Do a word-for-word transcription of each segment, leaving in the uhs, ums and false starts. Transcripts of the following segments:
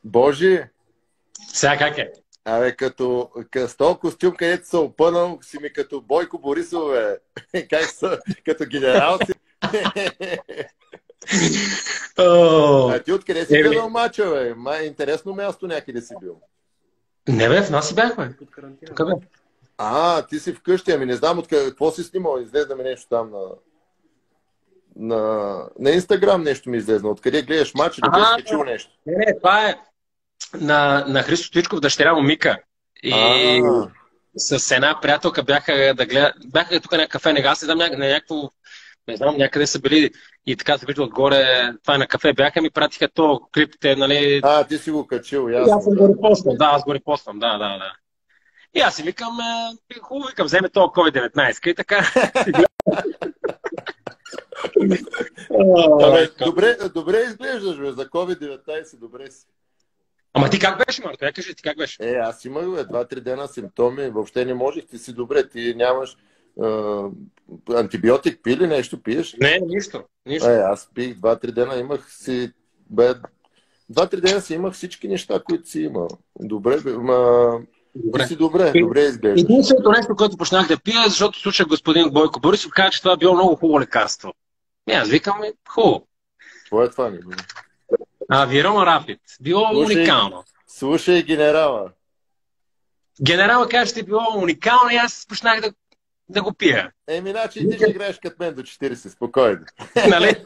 Божи, Сега как е? абе, като, като с този костюм, където се опънал, си ми като Бойко Борисов, бе. Как са, като генерал си. А ти откъде си гледал мача, бе? Май, интересно място някъде си бил. Не бе, в нас си бяхме. Тук бе. А, ти си вкъщи, ами не знам от какво си снимал. Излезе ми нещо там на... На, на Инстаграм нещо ми излезна. Откъде гледаш матч, да беше чул нещо? Не, не, това е на, на Христо Стоичков, дъщеря му Мика. И а с една приятелка бяха да гледат. Бяха тук на кафе, нега се знам, на някакво, не знам, някъде са били и така се вижда отгоре, това е на кафе, бяха ми пратиха то клипите, нали. А, ти си го качил, ясно. Аз съм го репоствам, да, аз го репоствам, да, да, да. И аз си викам, е, хубаво, викам, вземе то ковид деветнайсет и така. Абе, добре, добре изглеждаш, бе, за ковид деветнайсет, добре си. Ама ти как беше, Марко? Я кажи, ти как беше? Е, аз имах, бе, два-три дена симптоми, въобще не можех, ти си добре, ти нямаш а, антибиотик, пи ли нещо, пиеш? Не, нищо, нищо. Е, аз пих два-три дена, имах си, бе, два-три дена си имах всички неща, които си имал. Добре, бе, ма... Добре. Ти си добре, и, добре изглеждаш. Единственото нещо, което почнах да пия, защото слушах господин Бойко Борисов, каза, че това е било много хубаво лекарство. И аз викам, хубаво. Какво е това? Не? А, Вирома Рапид. Било слушай, уникално. Слушай генерала. Генерала каза, че е било уникално и аз почнах да, да го пия. Еми, значи ти ще играеш като мен до четирийсет, спокойно. Нали?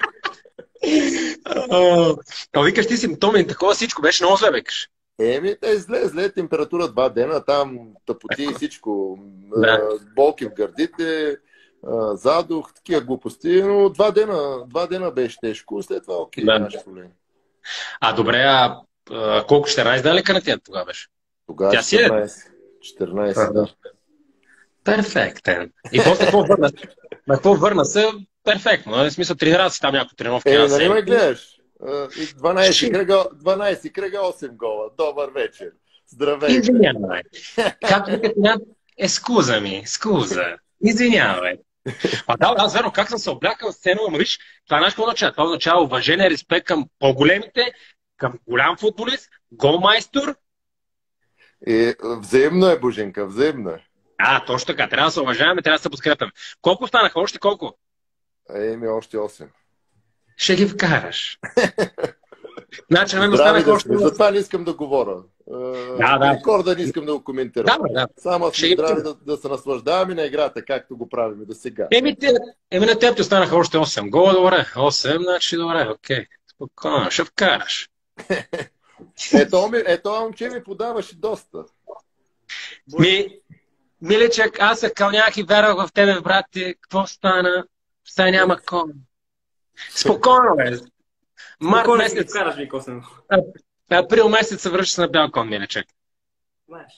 А викаш ти симптоми, такова всичко беше много зле, викаш. Еми, те зле, зле температура два дена, там тъпоти и всичко, да. болки в гърдите, задух, такива глупости, но два дена, два дена беше тежко, след това окей, да. нямаше проблем. А добре, а, а колко четиринайсет дена ли карантина тогава беше? Тогава Тя четиринайсет. четиринайсет, да. Перфектен. И после какво върна? На какво върна се? Перфектно. В смисъл, тренира си там някакво тренировки. Е, нали ме гледаш? дванайсет кръга, дванайсет кръга, осем гола. Добър вечер. Здравей. Извинявай. Както викат няма... Е, скуза ми, скуза. Извинявай. А да, аз верно, как съм се облякал в сцена, ама виж, това е нещо означава. Това означава уважение, респект към по-големите, към голям футболист, голмайстор. Е, взаимно е, Боженка, взаимно е. А, точно така. Трябва да се уважаваме, трябва да се подкрепяме. Колко останаха? Още колко? Еми, още осем. Ще ги вкараш. Значи, на мен останах да още... Затова не искам да говоря. Да, да. Рекорда не искам да го коментирам. Да, да. Само сме здрави да, да се наслаждаваме на играта, както го правим до сега. Еми, те, еми на теб ти останаха още осем гола, добре. осем, значи добре, окей. Спокойно, ще вкараш. Ето, ми, ето момче ми подаваше доста. Ми, миличък, аз се кълнях и вярвах в тебе, брат ти. Какво стана? Сега няма ком. Спокойно, бе. Март месец. Караш ми косен. Април месец се връща на бял кон, миличък. Знаеш.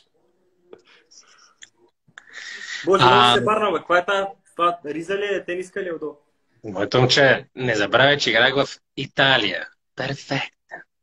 Боже, а... се парна, бе. Каква е тази? Това риза ли е? Тениска ли е отдолу? Моето момче, не забравяй, че играх в Италия. Перфект.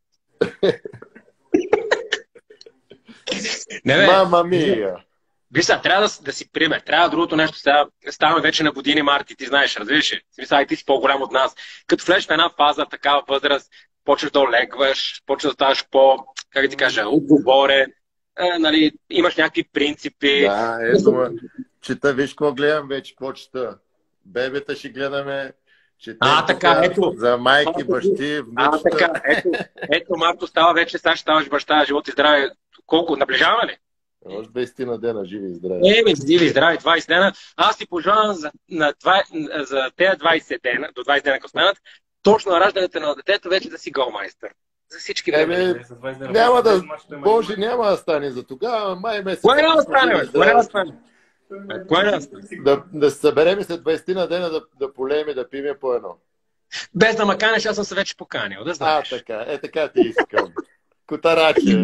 Мама мия! Виж сега, трябва да, да си пример. Трябва другото нещо. Сега ставаме вече на години, Марти, ти знаеш, разбираш ли? Смисъл, ай, ти си по-голям от нас. Като влезеш в една фаза, такава възраст, почваш да олегваш, почваш да ставаш по, как ти кажа, отговорен, е, нали, имаш някакви принципи. Да, ето ме. Чета, виж какво гледам вече, какво чета. Бебета ще гледаме. Четем, а, така, ето. За майки, бащи, внучета. А, така, ето, ето, Марто, става вече, сега ще ставаш баща, живот и здраве. Колко? Наближаваме ли? Още двайсет на дена, живи и здрави. Еми, живи и здрави, двайсет дена. Аз ти пожелавам за, на двайсет, за тези двайсет дена, до двайсет дена, ако станат, точно на раждането на детето вече да си голмайстър. За всички време. Няма да, Боже, няма да стане за тогава, май месец. Кое няма да стане, бе? Кое няма да стане? Кое няма да стане? Да, да се съберем след двайсет на дена да, да полеем и да пиме по едно. Без да ма канеш, аз съм се вече поканил, да знаеш. А, така, е така ти искам. Котараче.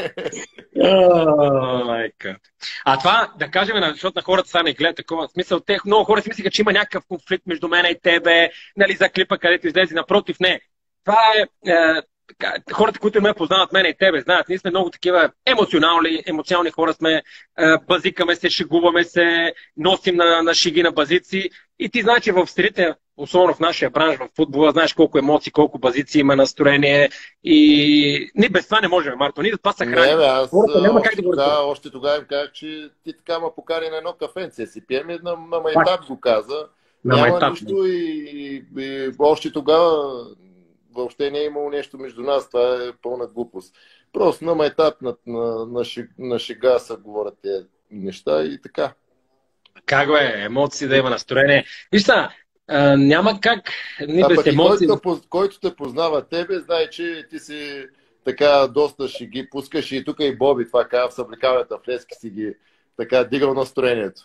А това, да кажем, защото на хората са не гледат такова смисъл, те много хора си мислиха, че има някакъв конфликт между мен и тебе, нали, за клипа, където излезе, напротив, не. Това е, е хората, които ме познават мене и тебе, знаят, ние сме много такива емоционални, емоционални хора сме, е, базикаме се, шегуваме се, носим на, на шиги, на базици и ти знаеш, че в средите особено в нашия бранш, в футбола, знаеш колко емоции, колко базици има, настроение и ние без това не можем, Марто, ние за това се храним. Не, бе, аз Хората няма как още, да го тогава, разберат. още тогава им казах, че ти така ма покани на едно кафенце си пием и на, на майтап го каза. На Няма майтап. нищо и, и, и още тогава въобще не е имало нещо между нас. Това е пълна глупост. Просто на майтап, на, на, на, шег, на шега се говорят тези неща и така. Как бе, емоции да има настроение. Вижте, няма как ни А без пък и емоции. който, който те познава тебе, знае, че ти си така доста ще ги пускаш и тук и Боби, това казва в съблекаването в Лески си ги така дигал настроението.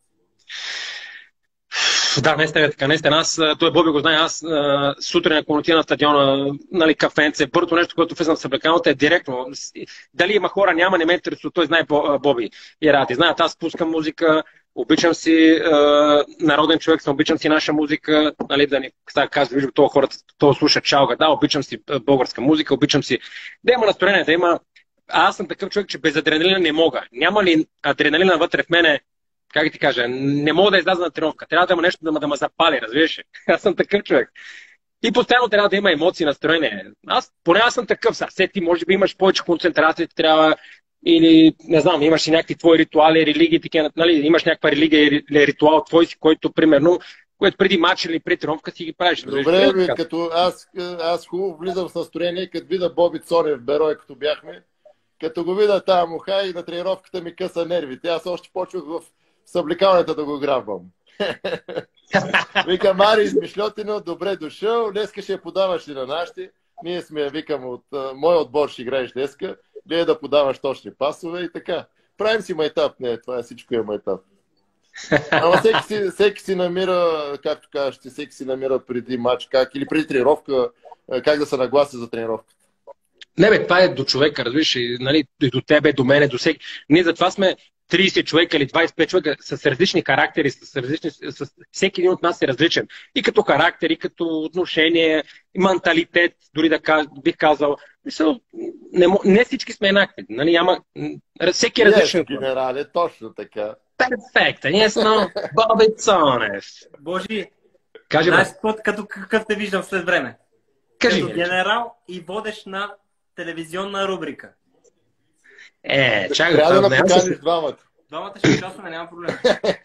Да, наистина е така. Наистина, аз, той Боби го знае, аз а, сутрин, ако отида на стадиона, нали, кафенце, първото нещо, което влизам в съблекалната е директно. Дали има хора, няма, не ме интересува, той знае Боби и Ради. Знаят, аз пускам музика, обичам си а, народен човек, съм, обичам си наша музика, нали, да ни казвам, виждам това хората, това слушат чалга, да, обичам си българска музика, обичам си да има настроение, да има. А аз съм такъв човек, че без адреналина не мога. Няма ли адреналина вътре в мене, как ти кажа, не мога да изляза на тренировка. Трябва да има нещо да ме, да ме запали, разбираш? Аз съм такъв човек. И постоянно трябва да има емоции, настроение. Аз, поне аз съм такъв. Сега ти може би имаш повече концентрация, трябва или, не знам, имаш и някакви твои ритуали, религии, такива, нали, имаш някаква религия или ритуал твой си, който, примерно, което преди матч или преди тренировка си ги правиш. Добре, бе, като аз, аз хубаво влизам в настроение, като видя Боби Цонев в Берой, като бяхме, като го видя тази муха и на тренировката ми къса нервите. Аз още почвах в съблекаването да го грабвам. Вика, Мари измишлетино, добре дошъл, днеска ще я подаваш ли на нашите? Ние сме, викам, от мой отбор ще играеш днеска, гледа да подаваш точни пасове и така. Правим си майтап, не, това е всичко е майтап. Ама всеки си, всеки си намира, както кажеш, всеки си намира преди матч, как, или преди тренировка, как да се нагласи за тренировката. Не бе, това е до човека, разбираш, и, нали, и до тебе, до мене, до всеки. Ние затова сме трийсет човека или двайсет и пет човека с различни характери, с различни, с... всеки един от нас е различен. И като характер, и като отношение, и менталитет, дори да каз... бих казал. Мисъл, не, не всички сме еднакви. Нали, няма... Всеки е различен. Yes, генерале, точно така. Перфекта, ние сме Боби Цонев. Божи, Кажи, знаеш път, като какъв те виждам след време? Кажи, като генерал и водещ на телевизионна рубрика. Е, чакай, трябва да не, покажеш двамата. Двамата ще участваме, няма проблем.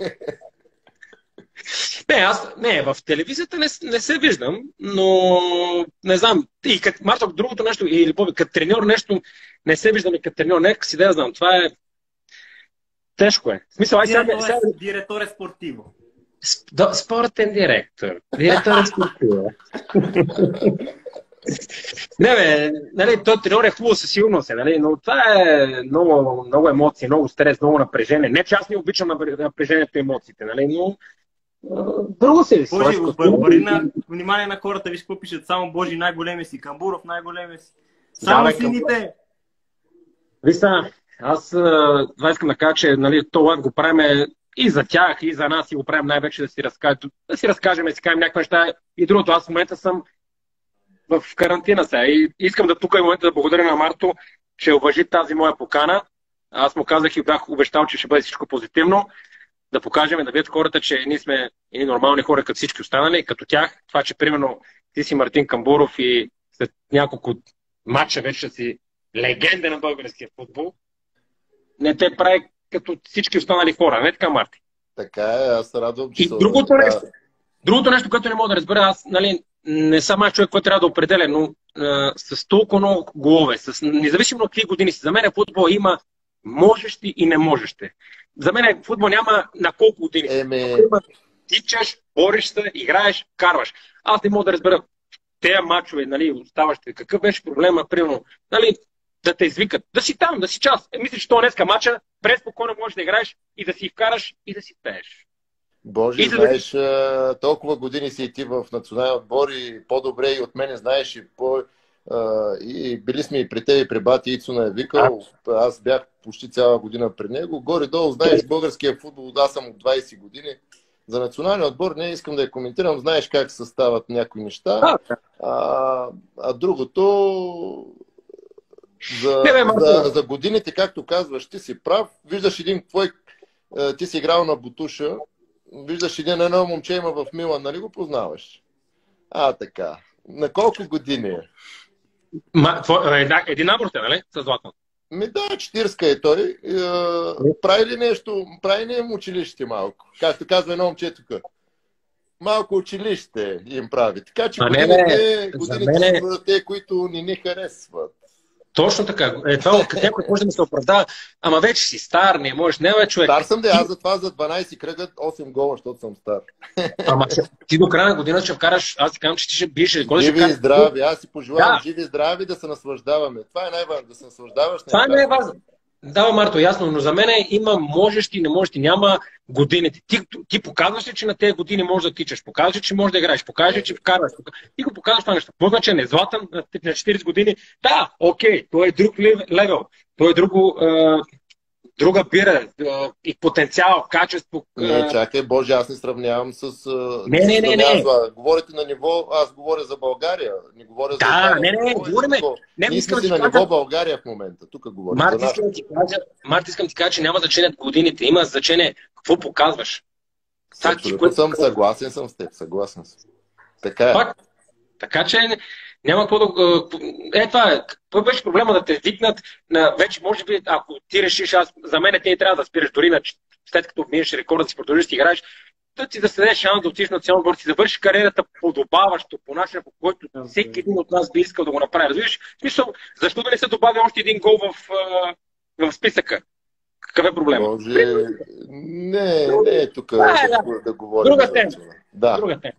Не, аз не, в телевизията не, не се виждам, но не знам. И като Марто, другото нещо, или Боби, като треньор нещо, не се виждам и като треньор, нека си да я знам. Това е тежко е. В смисъл, ай сега... Директор, сега... е, директор е спортиво. Сп... Спортен директор. Директор е спортиво. Не бе, нали, той треньор е хубаво със сигурност, нали, но това е много, много емоции, много стрес, много напрежение. Не, че аз не обичам напрежението и емоциите, нали, но друго се виси. Божи, обърни на внимание на хората, виж какво пишат, само Божи най-големи си, Камбуров най-големи си. Само да, сините. Виса, аз това искам да кажа, че нали, това го правим и за тях, и за нас, и го правим най-вече да си разкажем, да си разкажем, да си кажем някакви неща. И другото, аз в момента съм в карантина сега. И искам да тук и в момента да благодаря на Марто, че уважи тази моя покана. Аз му казах и бях обещал, че ще бъде всичко позитивно. Да покажем, да видят хората, че ние сме и нормални хора, като всички останали, като тях. Това, че примерно ти си Мартин Камбуров и след няколко матча вече си легенда на българския футбол, не те прави като всички останали хора. Не така, Марти? Така е, аз се радвам, че... И другото така... нещо, другото нещо, което не мога да разбера, аз нали, не съм аз човек, който трябва да определя, но а, с толкова много голове, с, независимо от какви години си, за мен футбол има можещи и не можещи. За мен футбол няма на колко години си. Еме... Тичаш, бориш се, играеш, карваш. Аз не мога да разбера тези мачове, нали, оставащите, какъв беше проблема, примерно, нали, да те извикат, да си там, да си част. Е, мислиш, че това днеска мача, преспокойно можеш да играеш и да си вкараш и да си пееш. Боже, и да... знаеш, толкова години си и ти в национален отбор и по-добре и от мене знаеш и по... И били сме и при теб и при бати Ицуна е викал. Аз бях почти цяла година при него. Горе-долу, знаеш, българския футбол, аз съм от двайсет години. За националния отбор не искам да я коментирам, знаеш как се стават някои неща. А, а другото... За, не, бе, за, за годините, както казваш, ти си прав. Виждаш един твой... Ти си играл на Бутуша. виждаш един едно момче има в Милан, нали го познаваш? А, така. На колко години е? Ма, твой, една, един набор сте, нали? С Златан. Ми да, четирска е той. Е, прави ли нещо, прави ли им училище малко? Както казва едно момче тук. Малко училище им прави. Така че А, годините, не, годините мене... са за те, които ни не харесват. Точно така. Е, това някой може да ми се оправдава. Ама вече си стар, не можеш. Не бе, човек. Стар съм, да, аз за това за дванайсет кръга осем гола, защото съм стар. Ама ти до края на година ще вкараш, аз ти казвам, че ти ще биеш. Живи и здрави, аз си пожелавам да. живи и здрави да се наслаждаваме. Това е най-важно, да се наслаждаваш. Това е най-важно. Да, Марто, ясно, но за мен има можещи, не можещи, няма годините. Ти, ти показваш ли, че на тези години можеш да тичаш, показваш ли, че можеш да играеш, показваш ли, че вкарваш. Ти го показваш това нещо. Какво значи не Златан на четирийсет години? Да, окей, той е друг левел, той е друго, е, друга бира е, и потенциал, качество. Е... Не, чакай, Боже, аз не сравнявам с... Не, не, не, не. Говорите на ниво, аз говоря за България, не говоря за... Да, не, не, не, говориме. Не, ние сме си на ниво България в момента, тук говорим. Марти, искам да ти кажа, Марти, искам ти кажа, че няма значение годините, има значение какво показваш. Абсолютно съм съгласен съм с теб, съгласен съм. Така е. Пак, така че няма какво да... Е, това е. Какво беше проблема да те викнат на... Вече, може би, ако ти решиш, аз... За мен ти не трябва да спираш дори на... след като минеш рекорда си, продължиш да играеш, да ти да се даде шанс да отидеш на национален отбор, си завършиш кариерата подобаващо по начин, по който всеки един от нас би искал да го направи. Разбираш? В смисъл, защо да не се добави още един гол в, в списъка? Какъв е проблема? Може... Не, не е тук да, да, да говорим. Друга тема. Да. Друга тема.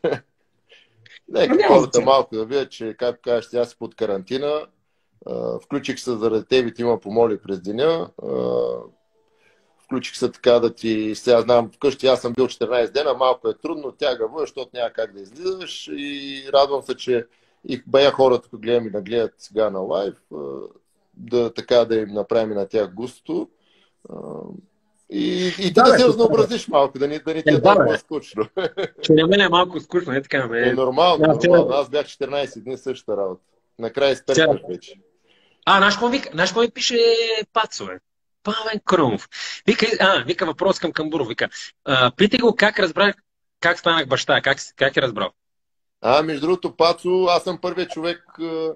Нека хората малко да видят, че, както кажеш, сега си под карантина. Включих се заради тебе и ти ма помоли през деня. Включих се така да ти... Сега знам, вкъщи аз съм бил четиринайсет дена, малко е трудно, тягаво, защото няма как да излизаш и радвам се, че и бая хората, които гледам и да гледат сега на лайв, да, така да им направим и на тях густо. И, и ти да, да се разнообразиш малко, да ни, да ни ти е толкова скучно. Че на мен е малко скучно, не така ме. Е нормално, да, нормално. Аз бях четиринайсет дни същата работа. Накрая изпечваш вече. А, наш какво вика? Наш какво пише Пацо, е? Павен Крумов. Вика, а, вика въпрос към Камбуров. Вика, а, питай го как разбрах, как станах баща, как, как е разбрал? А, между другото, Пацо, аз съм първият човек,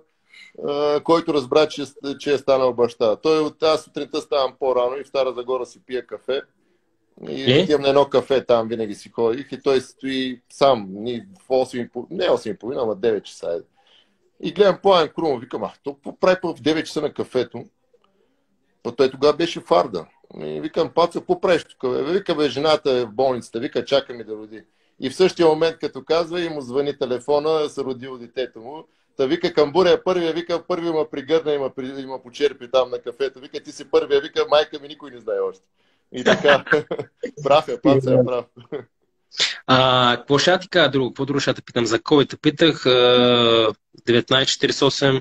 който разбра, че, че е станал баща. Той от тази сутринта ставам по-рано и в Стара Загора си пия кафе. И отивам на едно кафе, там винаги си ходих и той стои сам, ни в осем, не осем и половина, ама девет часа. И гледам Павен Крумов, викам, а, то прави в девет часа на кафето. Па той тогава беше в Арда. И викам, Пацо, какво правиш тук? Вика, бе, жената е в болницата, вика, чака ми да роди. И в същия момент, като казва, и му звъни телефона, се родило детето му. Та вика, Камбура е първия, вика, първи ма пригърна и ма, и ма почерпи там на кафето. Вика, ти си първия, вика, майка ми никой не знае още. И така, прав е, Пацо е прав. А, какво ще ти кажа друго? Какво друго ще те питам? За COVID питах, деветнайсет четирийсет и осем,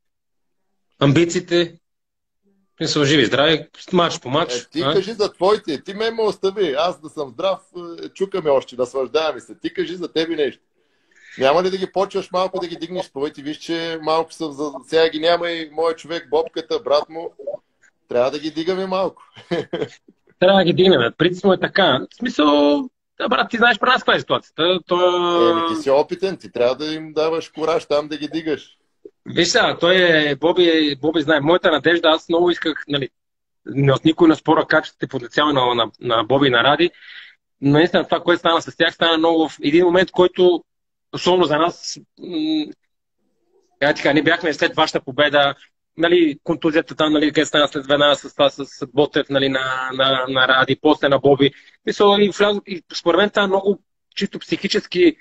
амбициите, не са живи, здрави, мач по мач. Е, ти а? Кажи за твоите, ти ме ме остави, аз да съм здрав, чукаме още, наслаждаваме се. Ти кажи за тебе нещо. Няма ли да ги почваш малко да ги дигнеш твоите? Виж, че малко са, за... сега ги няма и моят човек, Бобката, брат му. Трябва да ги дигаме малко. Трябва да ги дигнем. Принципно е така. В смисъл, да, брат, ти знаеш при нас каква е ситуацията. То... Е, ти си опитен, ти трябва да им даваш кураж там да ги дигаш. Виж сега, той е, Боби, Боби знае, моята надежда, аз много исках, нали, от никой не спора качеството и потенциал на, на, на Боби и на Ради, но наистина това, което стана с тях, стана много в един момент, който, особено за нас, м- така, не бяхме след вашата победа, нали, контузията там, нали, къде стана след веднага с това, с, с Ботев, нали, на, на, на Ради, после на Боби. Мисля, и, и според мен това много чисто психически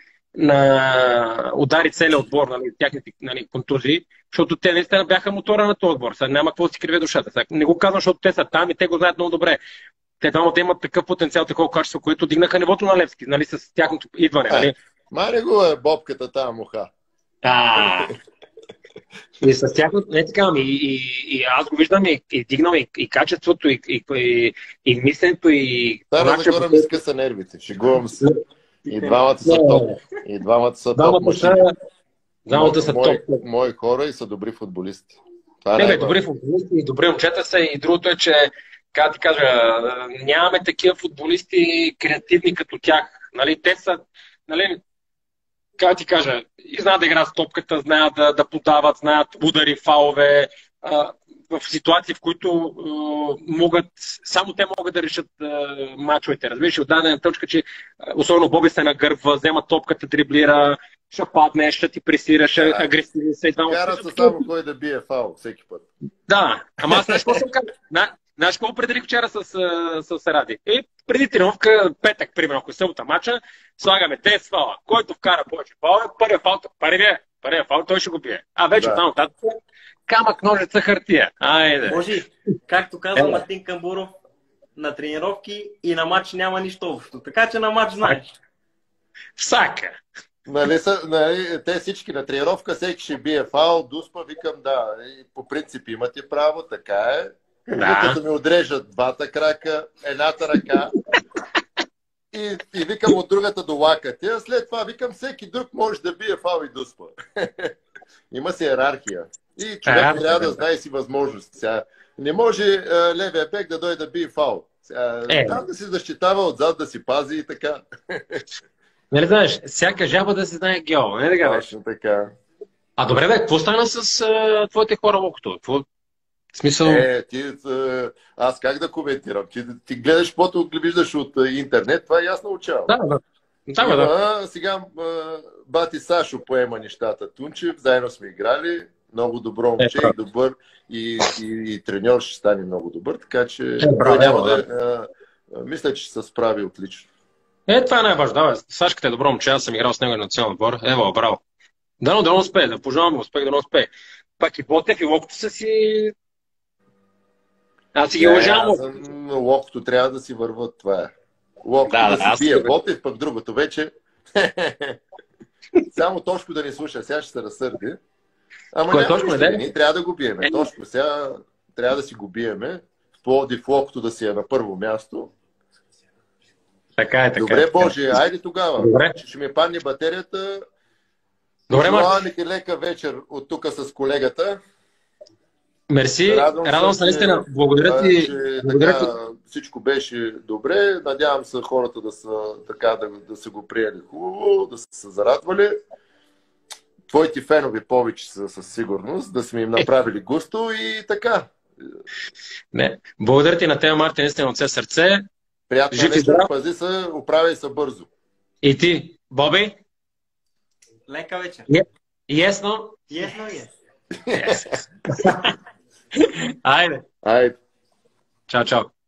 на удари целия отбор, нали, тяхните, нали, контузии, защото те наистина бяха мотора на този отбор. Сега няма какво да си криве душата. Сега не го казвам, защото те са там и те го знаят много добре. Те двамата имат такъв потенциал, такова качество, което дигнаха нивото на Левски, нали, с тяхното идване. Нали. Маре го е Бобката тази муха. А, и с тяхното, не така, и, и, и аз го виждам и, и дигнал и, и качеството, и, и, и, и мисленето, и... Стара Загора ми скъса нервите, шегувам се. И двамата са топ. И двамата са топ машини. Двамата са мои, топ. Мои хора и са добри футболисти. Това не, бе, добри футболисти и добри момчета са. И другото е, че как ти кажа, нямаме такива футболисти креативни като тях. Нали, те са, нали, как ти кажа, и знаят да играят с топката, знаят да, да подават, знаят удари, фалове, а, в ситуации, в които а, могат, само те могат да решат а, мачовете. Разбираш, от дадена точка, че особено Боби се нагърва, взема топката, дриблира, ще падне, ще ти пресира, ще агресивно се. Кара се само кой да бие фал всеки път. Да, ама аз знаеш какво съм казал? Знаеш какво определих вчера с, с, с Ради? И преди тренировка, петък, примерно, ако е събота мача, слагаме десет фала. Който вкара повече фала, първия фал, първия, първия фал, той ще го бие. А вече Да. оттам нататък камък, ножица, хартия. Айде. Може, както каза Е. Мартин Камбуров, на тренировки и на матч няма нищо общо. Така че на матч знаеш. Всяка. Нали, са, нали, те всички на тренировка, всеки ще бие фал, дуспа, викам да. И по принцип имате право, така е. Да. Като ми отрежат двата крака, едната ръка и, и викам от другата до лакътя. След това викам всеки друг може да бие фал и дуспа. Има си иерархия. И човек Иерархия, трябва да да. знае си възможности. Сега, не може а, левия бек да дойде да бие фал. Сега, Е. там да си защитава, отзад да си пази и така. Нали знаеш, всяка жаба да се знае гео, не така беше. Точно така. А добре бе, какво стана с а, твоите хора локото? Какво? В смисъл... Е, ти, а, аз как да коментирам? Ти, ти гледаш каквото виждаш от а, интернет, това е ясно учало. Да, да. Да, бе, да. А, сега а, бати Сашо поема нещата. Тунчев, заедно сме играли. Много добро момче Е, и добър. И, и, и треньор ще стане много добър, така че Е, браво, той няма да. да... А, а, мисля, че ще се справи отлично. Е, това е най-важно. Да, бе. Сашката е добро момче, аз съм играл с него на национален отбор. Ево, браво. Дано, дано успее, да пожелавам му успех, дано успее. Пак и Ботев и Локото са си... Аз си ги Не, уважавам. аз съм- локото трябва да си върват, това е. Локото Да, да, да, аз си бие съм- Ботев, пък другото вече... Само Тошко да ни слуша, сега ще се разсърди. Ама Кой е няма Тошко, нищо, не? ние трябва да го биеме. Е. Тошко сега трябва да си го биеме. В Пловдив локото да си е на първо място. Така е, така Добре, е. така е. Боже, айде тогава. Добре. Ще, ще ми падне батерията. Добре, Марко. Желавам ви лека вечер от тук с колегата. Мерси. Радвам се, наистина. Благодаря а, ти. че Благодаря ти. така, всичко беше добре. Надявам се хората да са така, да, да са го приели хубаво, да са се зарадвали. Твоите фенови повече са със сигурност, да сме им направили густо и така. Не. Благодаря ти на теб, Мартин, наистина от все сърце. Приятна Жив и вечер, здрав. пази се, оправяй се бързо. И ти, Боби? Лека вечер. Ясно? Ясно е. Yes. Айде. Айде. Чао, чао.